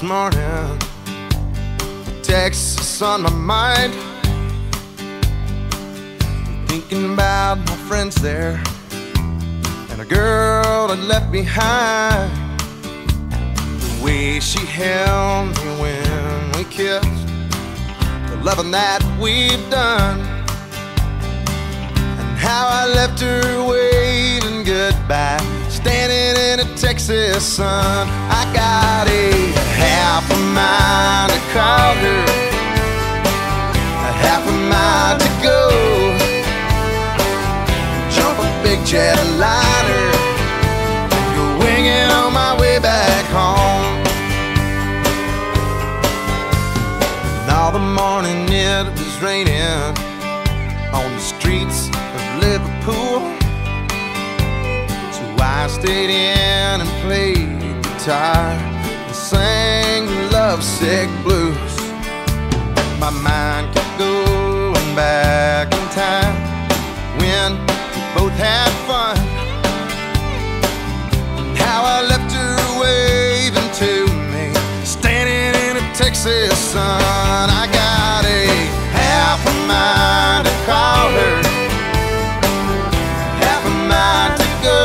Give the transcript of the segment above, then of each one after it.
morning, Texas on my mind, thinking about my friends there and a girl that left behind. The way she held me when we kissed, the loving that we've done, and how I left her waving goodbye, standing in a Texas sun. I got a half a mile to call her, a half a mile to go, jump a big jetliner, go winging on my way back home. And all the morning it was raining on the streets of Liverpool, so I stayed in and played guitar and sang lovesick blues. My mind kept going back in time when we both had fun, and how I left her waving to me, standing in a Texas sun. I got a half a mile to call her, half a mile to go,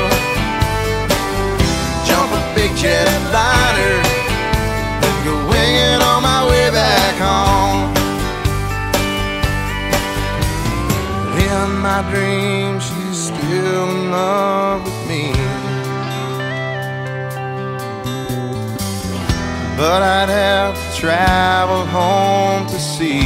jump a big jetliner, and go winging on my way back home. In my dreams, she's still in love with me, but I'd have to travel home to see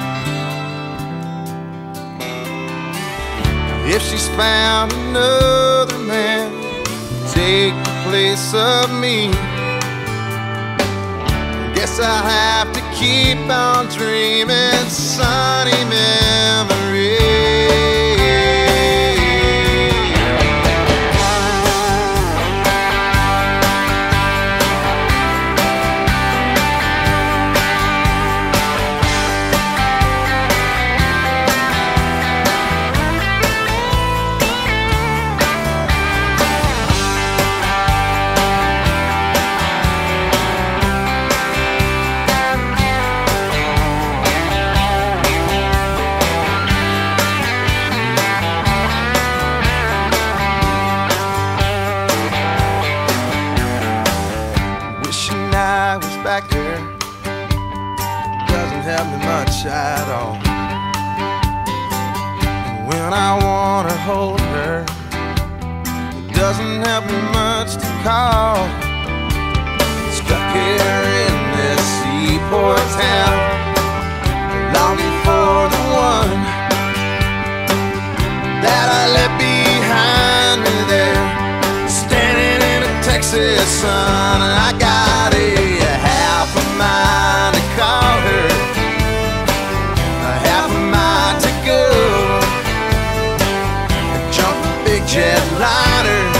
if she's found another man to take the place of me. Guess I'll have to keep on dreaming sunny memories. Back there doesn't help me much at all, and when I wanna hold her, it doesn't help me much to call. Stuck here in this seaport town, longing for the one that I left behind me there, standing in a Texas sun. And I got a half a mile to call her, a half a mile to go, and jump a big jetliner,